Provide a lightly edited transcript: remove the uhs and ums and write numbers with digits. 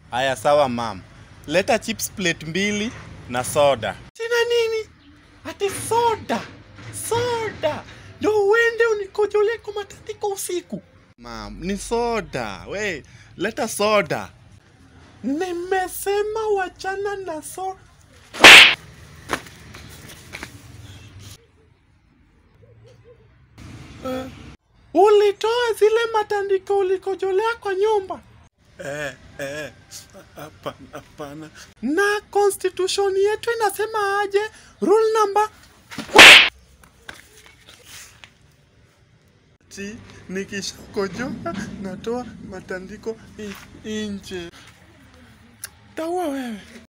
Aya sawa mam. Leta chips plate 2 na soda. Sina nini? Ati soda. Soda. Ndio uende unikojole kwa matandiko usiku. Mam, ni soda. We, leta soda. Nimesema wachana na soda. Ulitoa zile matandiko ulikojolea kwa nyumba. Hapana. Na constitution yetu inasema aje? Rule number nikishakojoa natoa matandiko nje. taua wewe.